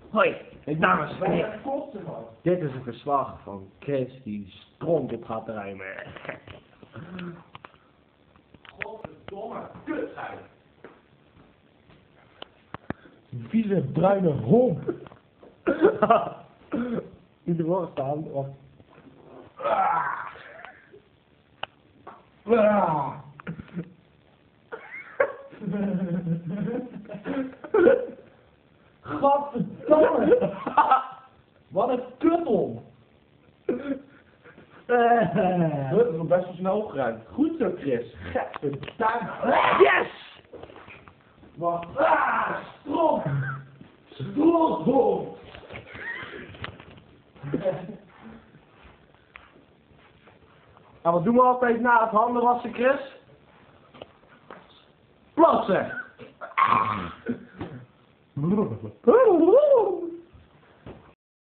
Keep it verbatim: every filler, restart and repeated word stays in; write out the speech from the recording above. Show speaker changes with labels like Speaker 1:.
Speaker 1: Hoi, dames en heren. Dit is een verslag van Chris die stront op gaat ruimen.
Speaker 2: Godverdomme, kutheid.
Speaker 1: Vieze bruine hond. In de woord staan. Of... Ah. Ah. Godverdomme! Wat een kuppel! Dat is nog best wel snel opgeruimd. Goed zo, Chris. Gadverdamme. Yes! Wat? Ah! Strop! Strop! Nou, wat doen we altijd na het handen wassen, Chris? Plassen!